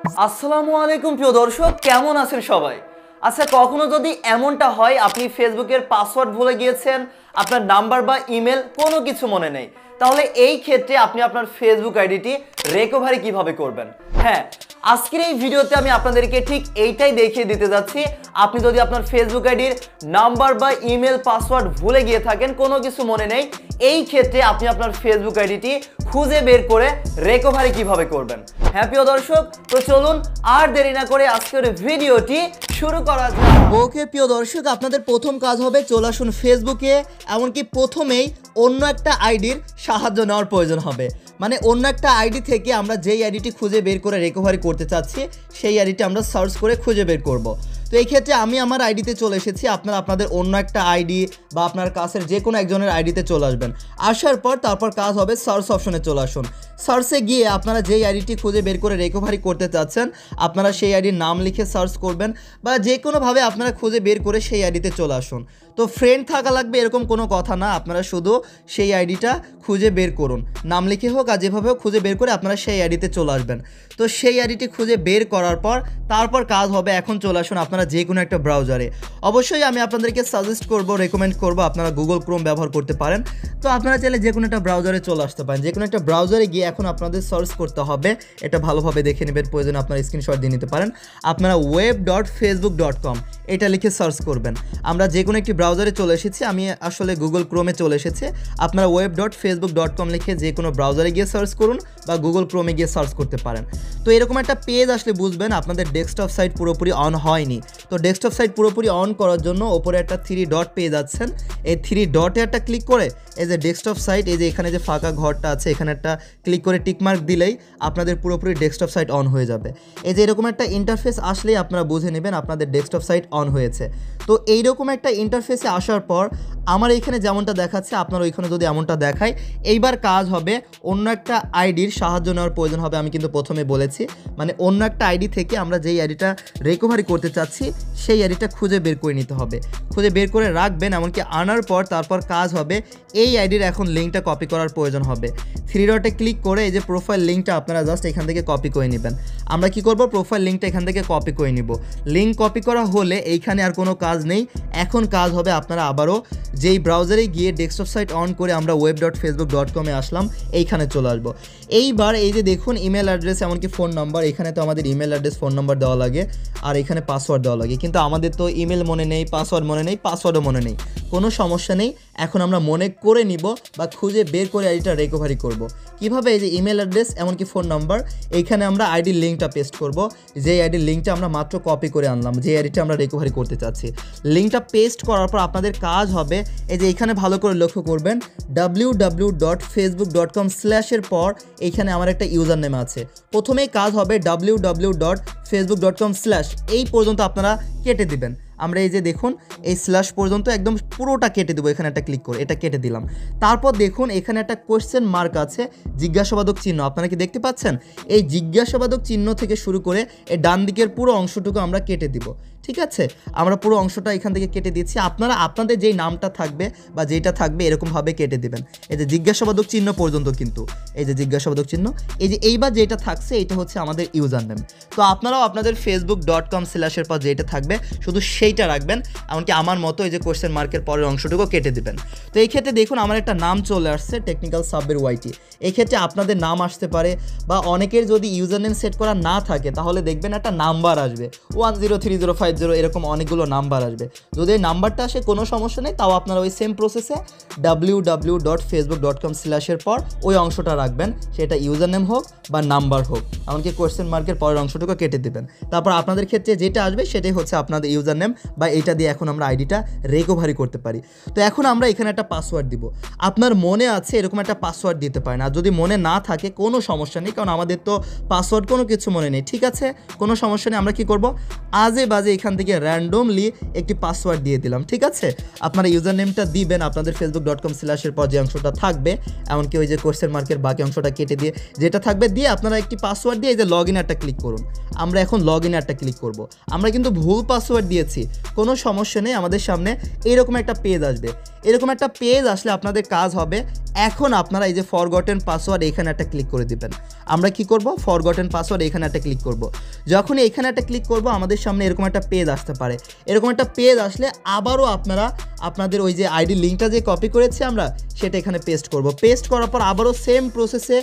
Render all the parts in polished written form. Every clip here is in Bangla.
আসসালামু আলাইকুম প্রিয় দর্শক, কেমন আছেন সবাই? আচ্ছা, কখনো যদি এমনটা হয় আপনি ফেসবুকের পাসওয়ার্ড ভুলে গিয়েছেন, আপনার নাম্বার বা ইমেল কোনো কিছু মনে নেই, তাহলে এই ক্ষেত্রে আপনি আপনার ফেসবুক আইডিটি রিকভারি কিভাবে করবেন? হ্যাঁ, আজকের এই ভিডিওতে আমি আপনাদেরকে ঠিক এইটাই দেখিয়ে দিতে যাচ্ছি। আপনি যদি আপনার ফেসবুক আইডির নাম্বার বা ইমেল পাসওয়ার্ড ভুলে গিয়ে থাকেন, কোনো কিছু মনে নেই, এই ক্ষেত্রে আপনি আপনার ফেসবুক আইডিটি খুঁজে বের করে রিকভারি কিভাবে করবেন। হ্যাঁ প্রিয় দর্শক, তো চলুন আর দেরি না করে আজকের ভিডিওটি শুরু করা যাক। ওকে প্রিয় দর্শক, আপনাদের প্রথম কাজ হবে চলে আসুন ফেসবুকে। এমনকি প্রথমেই অন্য একটা আইডির সাহায্য নেওয়ার প্রয়োজন হবে, মানে অন্য একটা আইডি থেকে আমরা যেই আইডিটি খুঁজে বের করে রিকভারি করতে চাচ্ছি সেই আইডিটি আমরা সার্চ করে খুঁজে বের করব। তো এই ক্ষেত্রে আমি আমার আইডিতে চলে এসেছি, আপনারা আপনাদের অন্য একটা আইডি বা আপনার কাছের যে কোনো একজনের আইডিতে চলে আসবেন। আসার পর তারপর কাজ হবে সার্চ অপশনে চলে আসুন। সার্চে গিয়ে আপনারা যেই আইডিটি খুঁজে বের করে রিকভারি করতে চাচ্ছেন আপনারা সেই আইডির নাম লিখে সার্চ করবেন, বা যে কোনোভাবে আপনারা খুঁজে বের করে সেই আইডিতে চলে আসুন। তো ফ্রেন্ড থাকা লাগবে এরকম কোনো কথা না, আপনারা শুধু সেই আইডিটা খুঁজে বের করুন, নাম লিখে হোক আর যেভাবে হোক খুঁজে বের করে আপনারা সেই আইডিতে চলে আসবেন। তো সেই আইডিটি খুঁজে বের করার পর তারপর কাজ হবে এখন চলে আসুন আপনারা যে কোনো একটা ব্রাউজারে। অবশ্যই আমি আপনাদেরকে সাজেস্ট করব, রেকমেন্ড করব আপনারা গুগল ক্রোম ব্যবহার করতে পারেন। তো আপনারা চাইলে যে কোনো একটা ব্রাউজারে চলে আসতে পারেন। যে কোনো একটা ব্রাউজারে গিয়ে এখন আপনাদের সার্চ করতে হবে, এটা ভালোভাবে দেখে নেবেন, প্রয়োজন আপনারা স্ক্রিনশট দিয়ে নিতে পারেন। আপনারা web.facebook.com এটা লিখে সার্চ করবেন। আমরা যে কোনো একটি ব্রাউজারে চলে এসেছি, আমি আসলে গুগল ক্রোমে চলে এসেছি। আপনারা web.facebook.com লিখে যে কোনো ব্রাউজারে গিয়ে সার্চ করুন বা গুগল ক্রোমে গিয়ে সার্চ করতে পারেন। তো এরকম একটা পেজ আসলে বুঝবেন আপনাদের ডেস্কটপ সাইট পুরোপুরি অন হয়নি। তো ডেস্কটপ সাইট পুরোপুরি অন করার জন্য ওপরে একটা 3 ডট পেয়ে যাচ্ছেন, এই 3 ডটে একটা ক্লিক করে এই যে ডেস্কটপ সাইট, এই যে এখানে যে ফাঁকা ঘরটা আছে এখানে একটা ক্লিক করে টিকমার্ক দিলেই আপনাদের পুরোপুরি ডেস্কটপ সাইট অন হয়ে যাবে। এই যে এরকম একটা ইন্টারফেস আসলেই আপনারা বুঝে নেবেন আপনাদের ডেস্কটপ সাইট অন হয়েছে। তো এইরকম একটা ইন্টারফেসে আসার পর আমার এইখানে যেমনটা দেখাচ্ছে আপনার ওইখানে যদি এমনটা দেখায়, এইবার কাজ হবে অন্য একটা আইডির সাহায্য নেওয়ার প্রয়োজন হবে। আমি কিন্তু প্রথমে বলেছি, মানে অন্য একটা আইডি থেকে আমরা যেই আইডিটা রিকভারি করতে চাচ্ছি সেই আইডিটা খুঁজে বের করে নিতে হবে, খুঁজে বের করে রাখবেন। এমনকি আনার পর তারপর কাজ হবে এই আইডির এখন লিঙ্কটা কপি করার প্রয়োজন হবে। 3 ডটে ক্লিক করে এই যে প্রোফাইল লিঙ্কটা আপনারা জাস্ট এখান থেকে কপি করে নেবেন। আমরা কি করব, প্রোফাইল লিঙ্কটা এখান থেকে কপি করে নিব। লিঙ্ক কপি করা হলে এইখানে আর কোনো কাজ নেই, এখন কাজ হবে আপনারা আবারও যেই ব্রাউজারে গিয়ে ডেস্কটপ সাইট অন করে আমরা web.facebook.com আসলাম, এইখানে চলে আসবো। এইবার এই যে দেখুন ইমেল অ্যাড্রেস এমনকি ফোন নাম্বার, এখানে তো আমাদের ইমেল অ্যাড্রেস ফোন নাম্বার দেওয়া লাগে আর এখানে পাসওয়ার্ড দেওয়া লাগে, কিন্তু আমাদের তো ইমেল মনে নেই, পাসওয়ার্ড মনে নেই, পাসওয়ার্ডও মনে নেই। কোনো সমস্যা নেই, এখন আমরা মনে করে নিব বা খুঁজে বের করে আইডিটা রিকভারি করব। কিভাবে, এই যে ইমেল অ্যাড্রেস এমনকি ফোন নাম্বার, এইখানে আমরা আইডির লিঙ্কটা পেস্ট করব। যেই আইডির লিঙ্কটা আমরা মাত্র কপি করে আনলাম, যে আইডিটা আমরা রিকভারি করতে চাচ্ছি, লিঙ্কটা পেস্ট করার পর আপনাদের কাজ হবে এই যে এখানে ভালো করে লক্ষ্য করবেন www.facebook.com এর পর এইখানে আমার একটা ইউজার নেম আছে। প্রথমেই কাজ হবে www.facebook.com এই পর্যন্ত আপনারা কেটে দিবেন। আমরা এই যে দেখুন এই স্ল্যাশ পর্যন্ত একদম পুরোটা কেটে দেবো, এখানে একটা ক্লিক করে এটা কেটে দিলাম। তারপর দেখুন এখানে একটা কোয়েশ্চেন মার্ক আছে, জিজ্ঞাসাবাদক চিহ্ন, আপনারা কি দেখতে পাচ্ছেন? এই জিজ্ঞাসাবাদক চিহ্ন থেকে শুরু করে এই ডান দিকের পুরো অংশটুকু আমরা কেটে দিব। ঠিক আছে, আমরা পুরো অংশটা এখান থেকে কেটে দিচ্ছি। আপনারা আপনাদের যেই নামটা থাকবে বা যেটা থাকবে এরকমভাবে কেটে দিবেন। এই যে জিজ্ঞাসাবাদক চিহ্ন পর্যন্ত, কিন্তু এই যে জিজ্ঞাসাবাদক চিহ্ন, এই যে এইবার যেটা থাকছে এটা হচ্ছে আমাদের ইউজার নেম। তো আপনারাও আপনাদের facebook.com এর পর যেটা থাকবে শুধু সেইটা রাখবেন, এমনকি আমার মতো এই যে কোয়েশ্চেন মার্কের পরের অংশটুকু কেটে দিবেন। তো এই ক্ষেত্রে দেখুন আমার একটা নাম চলে আসছে, টেকনিক্যাল সাব্বির ওয়াইটি। এই ক্ষেত্রে আপনাদের নাম আসতে পারে, বা অনেকের যদি ইউজার নেম সেট করা না থাকে তাহলে দেখবেন একটা নাম্বার আসবে 103050 এরকম অনেকগুলো নাম্বার আসবে। যদি এই নাম্বারটা আসে কোনো সমস্যা নেই, তাও আপনারা ওই সেম প্রসেসে www.facebook.com এর পর ওই অংশটা রাখবেন, সেটা ইউজার নেম হোক বা নাম্বার হোক, এমনকি কোয়েশ্চেন মার্কের পরের অংশটুকু কেটে দেবেন। তারপর আপনাদের ক্ষেত্রে যেটা আসবে সেটাই হচ্ছে আপনাদের ইউজার নেম, বা এইটা দিয়ে এখন আমরা আইডিটা রিকভারি করতে পারি। তো এখন আমরা এখানে একটা পাসওয়ার্ড দিব। আপনার মনে আছে এরকম একটা পাসওয়ার্ড দিতে পারেন, আর যদি মনে না থাকে কোনো সমস্যা নেই, কারণ আমাদের তো পাসওয়ার্ড কোনো কিছু মনে নেই। ঠিক আছে, কোনো সমস্যা নেই। আমরা কি করব, আজে বাজে এখান থেকে র্যান্ডমলি একটি পাসওয়ার্ড দিয়ে দিলাম। ঠিক আছে, আপনারা ইউজার নেমটা দিবেন আপনাদের facebook.com এর পর যে অংশটা থাকবে, এমনকি ওই যে কোয়েশ্চেন মার্কের বাকি অংশটা কেটে দিয়ে যেটা থাকবে দিয়ে আপনারা একটি পাসওয়ার্ড দিয়ে এই যে লগ ইন একটা ক্লিক করুন। আমরা এখন লগ ইন একটা ক্লিক করব। আমরা কিন্তু ভুল পাসওয়ার্ড দিয়েছি, কোনো সমস্যা নেই, আমাদের সামনে এরকম একটা পেজ আসবে। এরকম একটা পেজ আসলে আপনাদের কাজ হবে, এখন আপনারা এই যে ফরগটেন পাসওয়ার্ড এখানে একটা ক্লিক করে দিবেন। আমরা কি করব, ফরগটেন পাসওয়ার্ড এখানে একটা ক্লিক করব। যখন এখানে একটা ক্লিক করব আমাদের সামনে এরকম একটা পেজ আসতে পারে। এরকম একটা পেজ আসলে আবারও আপনারা আপনাদের ওই যে আইডি লিঙ্কটা যে কপি করেছি আমরা সেটা এখানে পেস্ট করব। পেস্ট করার পর আবারও সেম প্রসেসে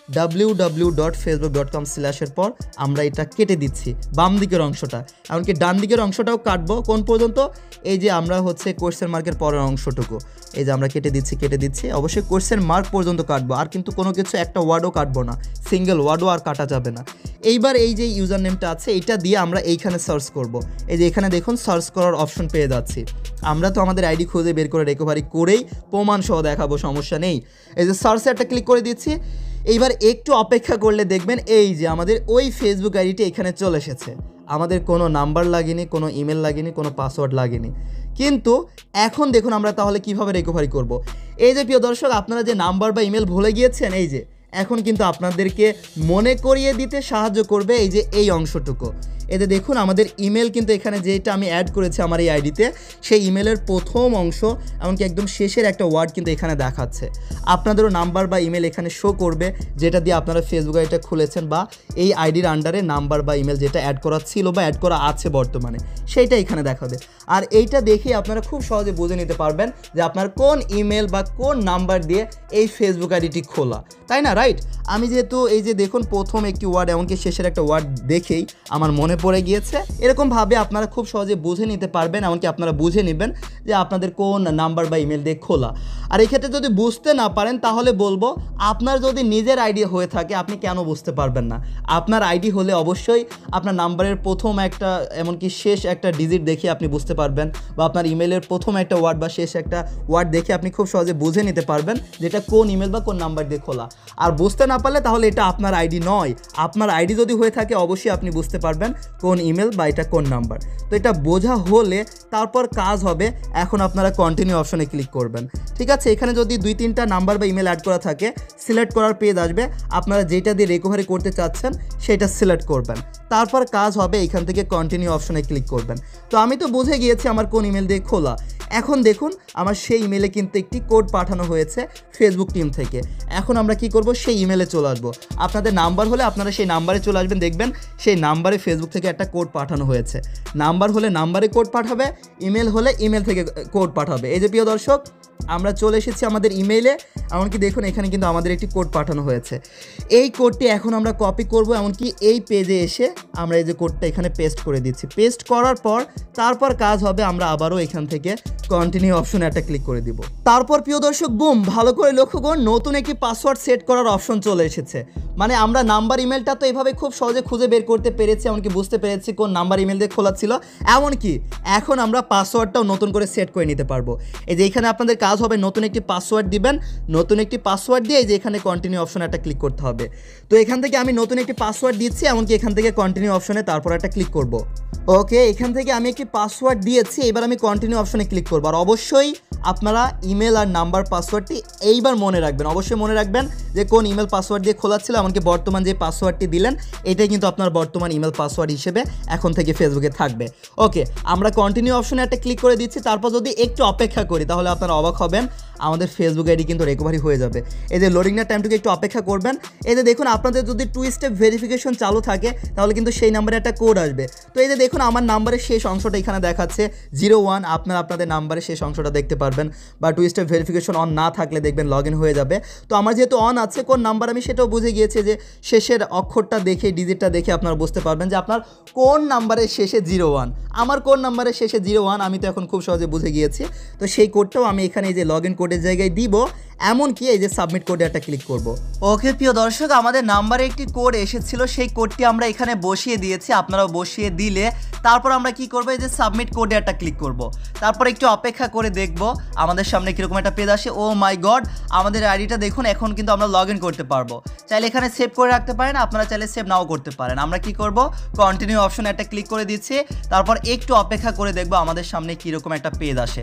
www.facebook.com/এর পর আমরা এটা কেটে দিচ্ছি বাম দিকের অংশটা, এমনকি ডান দিকের অংশটাও কাটবো। কোন পর্যন্ত, এই যে আমরা হচ্ছে কোয়েশ্চেন মার্কের পরের অংশটুকু এই যে আমরা কেটে দিচ্ছি। অবশ্যই কোয়েশ্চেন মার্ক পর্যন্ত কাটবো, আর কিন্তু কোনো কিছু একটা ওয়ার্ডও কাটবো না, সিঙ্গেল ওয়ার্ডও আর কাটা যাবে না। এইবার এই যে ইউজার নেমটা আছে এইটা দিয়ে আমরা এইখানে সার্চ করব। এই যে এখানে দেখুন সার্চ করার অপশন পেয়ে যাচ্ছি। আমরা তো আমাদের আইডি খুঁজে বের করে রিকভারি করেই প্রমাণ সহ দেখাবো, সমস্যা নেই। এই যে সার্চে একটা ক্লিক করে দিচ্ছি। এইবার একটু অপেক্ষা করলে দেখবেন এই যে আমাদের ওই ফেসবুক আইডিটি এখানে চলে এসেছে। আমাদের কোনো নাম্বার লাগেনি, কোনো ইমেল লাগেনি, কোনো পাসওয়ার্ড লাগেনি। কিন্তু এখন দেখুন আমরা তাহলে কিভাবে রিকভারি করব। এই যে প্রিয় দর্শক, আপনারা যে নাম্বার বা ইমেল ভুলে গিয়েছেন, এই যে এখন কিন্তু আপনাদেরকে মনে করিয়ে দিতে সাহায্য করবে এই যে এই অংশটুকু। এতে দেখুন আমাদের ইমেল কিন্তু এখানে যেটা আমি অ্যাড করেছি আমার এই আইডিতে, সেই ইমেলের প্রথম অংশ এমনকি একদম শেষের একটা ওয়ার্ড কিন্তু এখানে দেখাচ্ছে। আপনাদেরও নাম্বার বা ইমেল এখানে শো করবে, যেটা দিয়ে আপনারা ফেসবুক আইডিটা খুলেছেন বা এই আইডির আন্ডারে নাম্বার বা ইমেল যেটা অ্যাড করা ছিল বা অ্যাড করা আছে বর্তমানে, সেইটা এখানে দেখাবে। আর এইটা দেখেই আপনারা খুব সহজে বুঝে নিতে পারবেন যে আপনার কোন ইমেল বা কোন নাম্বার দিয়ে এই ফেসবুক আইডিটি খোলা, তাই না? রাইট। আমি যেহেতু এই যে দেখুন প্রথম একটি ওয়ার্ড এমনকি শেষের একটা ওয়ার্ড দেখেই আমার মনে পড়ে গিয়েছে, এরকমভাবে আপনারা খুব সহজে বুঝে নিতে পারবেন, এমনকি আপনারা বুঝে নেবেন যে আপনাদের কোন নাম্বার বা ইমেল দিয়ে খোলা। আর এই ক্ষেত্রে যদি বুঝতে না পারেন তাহলে বলবো, আপনার যদি নিজের আইডি হয়ে থাকে আপনি কেন বুঝতে পারবেন না? আপনার আইডি হলে অবশ্যই আপনার নাম্বারের প্রথম একটা এমনকি শেষ একটা ডিজিট দেখে আপনি বুঝতে পারবেন, বা আপনার ইমেলের প্রথম একটা ওয়ার্ড বা শেষ একটা ওয়ার্ড দেখে আপনি খুব সহজে বুঝে নিতে পারবেন যেটা কোন ইমেল বা কোন নাম্বার দিয়ে খোলা। আর বুঝতে না পারলে তাহলে এটা আপনার আইডি নয়। আপনার আইডি যদি হয়ে থাকে অবশ্যই আপনি বুঝতে পারবেন কোন ইমেল বা এটা কোন নাম্বার। তো এটা বোঝা হলে তারপর কাজ হবে, এখন আপনারা কন্টিনিউ অপশনে ক্লিক করবেন। ঠিক আছে, এখানে যদি 2-3টা নাম্বার বা ইমেল অ্যাড করা থাকে, সিলেক্ট করার পেজ আসবে, আপনারা যেটা দিয়ে রিকভারি করতে চাচ্ছেন সেটা সিলেক্ট করবেন। তারপর কাজ হবে এখান থেকে কন্টিনিউ অপশনে ক্লিক করবেন। তো আমি তো বুঝে গিয়েছি আমার কোন ইমেল দিয়ে খোলা। এখন দেখুন আমার সেই ইমেলে কিন্তু একটি কোড পাঠানো হয়েছে ফেসবুক টিম থেকে। এখন আমরা কি করব, সেই ইমেলে চলে আসবো। আপনাদের নাম্বার হলে আপনারা সেই নাম্বারে চলে আসবেন, দেখবেন সেই নাম্বারে ফেসবুক থেকে একটা কোড পাঠানো হয়েছে। নাম্বার হলে নাম্বারে কোড পাঠাবে, ইমেল হলে ইমেল থেকে কোড পাঠাবে। এই যে প্রিয় দর্শক, আমরা চলে এসেছি আমাদের ইমেইলে, এমনকি দেখুন এখানে কিন্তু আমাদের একটি কোড পাঠানো হয়েছে। এই কোডটি এখন আমরা কপি করব, এমনকি এই পেজে এসে আমরা এই যে কোডটা এখানে পেস্ট করে দিচ্ছি। পেস্ট করার পর তারপর কাজ হবে আমরা আবারও এখান থেকে কন্টিনিউ অপশনে একটা ক্লিক করে দিব। তারপর প্রিয় দর্শক, বুম, ভালো করে লক্ষ্য করুন, নতুন একটি পাসওয়ার্ড সেট করার অপশন চলে এসেছে। মানে আমরা নাম্বার ইমেলটা তো এইভাবে খুব সহজে খুঁজে বের করতে পেরেছি, এমনকি বুঝতে পেরেছি কোন নাম্বার ইমেল দিয়ে খোলা ছিল। এমনকি এখন আমরা পাসওয়ার্ডটাও নতুন করে সেট করে নিতে পারবো। এই যে এখানে আপনাদের কাজ হবে নতুন একটি পাসওয়ার্ড দিবেন, নতুন একটি পাসওয়ার্ড দিয়ে এই যে এখানে কন্টিনিউ অপশনে একটা ক্লিক করতে হবে। তো এখান থেকে আমি নতুন একটি পাসওয়ার্ড দিচ্ছি, এমনকি এখান থেকে কন্টিনিউ অপশনে তারপর একটা ক্লিক করব। ওকে, এখান থেকে আমি একটি পাসওয়ার্ড দিয়েছি, এবার আমি কন্টিনিউ অপশনে ক্লিক করব। আর অবশ্যই আপনারা ইমেল আর নাম্বার পাসওয়ার্ডটি এইবার মনে রাখবেন, অবশ্যই মনে রাখবেন যে কোন ইমেল পাসওয়ার্ড দিয়ে খোলা ছিল, এমনকি বর্তমান যে পাসওয়ার্ডটি দিলেন এটাই কিন্তু আপনার বর্তমান ইমেল পাসওয়ার্ড হিসেবে এখন থেকে ফেসবুকে থাকবে। ওকে, আমরা কন্টিনিউ অপশনে একটা ক্লিক করে দিচ্ছি। তারপর যদি একটু অপেক্ষা করি তাহলে আপনারা অবাক হবেন, আমাদের ফেসবুক আইডি কিন্তু রিকভারি হয়ে যাবে। এই যে লোডিংয়ের টাইমটুকু একটু অপেক্ষা করবেন। এই যে দেখুন আপনাদের যদি 2 স্টেপ ভেরিফিকেশন চালু থাকে তাহলে কিন্তু সেই নাম্বারে একটা কোড আসবে। তো এই যে দেখুন আমার নাম্বারের শেষ অংশটা এখানে দেখাচ্ছে 01, আপনারা আপনাদের নাম্বারের শেষ অংশটা দেখতে পারবেন। বা 2 স্টেপ ভেরিফিকেশন অন না থাকলে দেখবেন লগ ইন হয়ে যাবে। তো আমার যেহেতু অন আছে, কোন নাম্বার আমি সেটাও বুঝে গিয়েছি, যে শেষের অক্ষরটা দেখে ডিজিটটা দেখে আপনারা বুঝতে পারবেন যে আপনার কোন নাম্বারের শেষে 01। আমার কোন নাম্বারের শেষে 01 আমি তো এখন খুব সহজে বুঝে গিয়েছি। তো সেই কোডটাও আমি এখানে এই যে লগ ইন কোডের জায়গায় দিব, এমনকি এই যে সাবমিট কোডে একটা ক্লিক করব। ওকে প্রিয় দর্শক, আমাদের নাম্বারে একটি কোড এসেছিল, সেই কোডটি আমরা এখানে বসিয়ে দিয়েছি। আপনারাও বসিয়ে দিলে তারপর আমরা কি করব, এই যে সাবমিট কোডে একটা ক্লিক করব। তারপর একটু অপেক্ষা করে দেখব আমাদের সামনে কীরকম একটা পেজ আসে। ও মাই গড, আমাদের আইডিটা দেখুন এখন কিন্তু আমরা লগ ইন করতে পারবো। চাইলে এখানে সেভ করে রাখতে পারেন, আপনারা চাইলে সেভ নাও করতে পারেন। আমরা কি করব, কন্টিনিউ অপশনে একটা ক্লিক করে দিচ্ছি। তারপর একটু অপেক্ষা করে দেখব আমাদের সামনে কীরকম একটা পেজ আসে।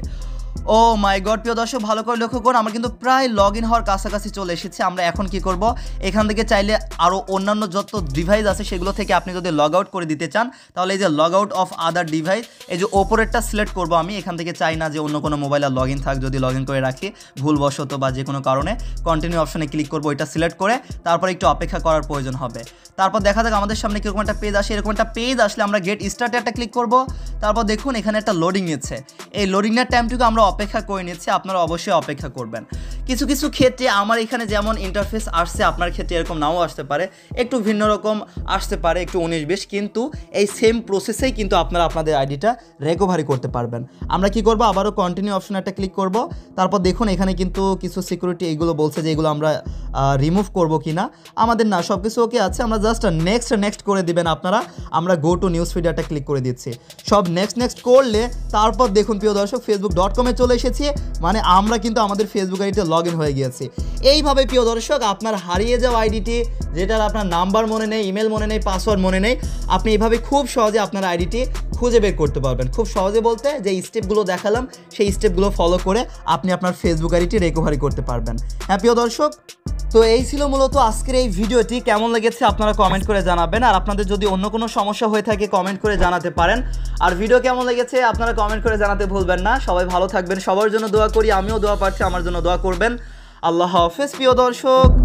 ও মাই গড প্রিয় দর্শক, ভালো করে লক্ষ্য করুন, আমরা কিন্তু প্রায় লগ ইন হওয়ার কাছাকাছি চলে এসেছি। আমরা এখন কি করব, এখান থেকে চাইলে আরও অন্যান্য যত ডিভাইস আছে সেগুলো থেকে আপনি যদি লগ আউট করে দিতে চান, তাহলে এই যে log out of other device, এই যে ওপরেরটা সিলেক্ট করব আমি। এখান থেকে চাই না যে অন্য কোনো মোবাইল আর লগ ইন থাক, যদি লগ ইন করে রাখি ভুলবশত বা যে কোনো কারণে, কন্টিনিউ অপশনে ক্লিক করবো, এটা সিলেক্ট করে তারপর একটু অপেক্ষা করার প্রয়োজন হবে। তারপর দেখা যাক আমাদের সামনে কীরকম একটা পেজ আসে। এরকম একটা পেজ আসলে আমরা গেট স্টার্টে একটা ক্লিক করব। তারপর দেখুন এখানে একটা লোডিং নিচ্ছে, এই লোডিংয়ের টাইমটুকু আমরা অপেক্ষা করে নিচ্ছি, আপনারা অবশ্যই অপেক্ষা করবেন। কিছু কিছু ক্ষেত্রে আমার এখানে যেমন ইন্টারফেস আসছে, আপনার ক্ষেত্রে এরকম নাও আসতে পারে, একটু ভিন্ন রকম আসতে পারে, একটু 19-20, কিন্তু এই সেম প্রসেসেই কিন্তু আপনারা আপনাদের আইডিটা রিকভারি করতে পারবেন। আমরা কি করব, আবারও কন্টিনিউ অপশন একটা ক্লিক করব। তারপর দেখুন এখানে কিন্তু কিছু সিকিউরিটি এগুলো বলছে যে এগুলো আমরা রিমুভ করব কি না, আমাদের না, সব কিছু ওকে আছে। আমরা জাস্ট নেক্সট করে দিবেন আপনারা। আমরা গো টু নিউজ ফিড একটা ক্লিক করে দিচ্ছি। সব নেক্সট করলে তারপর দেখুন প্রিয় দর্শক facebook.com-এ চলে এসেছি, মানে আমরা কিন্তু আমাদের ফেসবুক আইডিতে লগ ইন হয়ে গিয়েছি। এইভাবে প্রিয় দর্শক আপনার হারিয়ে যাওয়া আইডিটি, যেটার আপনার নাম্বার মনে নেই, ইমেল মনে নেই, পাসওয়ার্ড মনে নেই, আপনি এইভাবে খুব সহজে আপনার আইডিটি খুঁজে বের করতে পারবেন। খুব সহজে বলতে যে স্টেপগুলো দেখালাম, সেই স্টেপগুলো ফলো করে আপনি আপনার ফেসবুক আইডিটি রিকভারি করতে পারবেন। হ্যাঁ প্রিয় দর্শক, তো এই ছিল মূলত আজকের এই ভিডিওটি। কেমন লেগেছে আপনারা কমেন্ট করে জানাবেন, আর আপনাদের যদি অন্য কোনো সমস্যা হয়ে থাকে কমেন্ট করে জানাতে পারেন। আর ভিডিও কেমন লেগেছে আপনারা কমেন্ট করে জানাতে ভুলবেন না। সবাই ভালো থাকবেন, সবার জন্য দোয়া করি, আমিও দোয়া পাচ্ছি, আমার জন্য দোয়া করবেন। আল্লাহ হাফেজ প্রিয় দর্শক।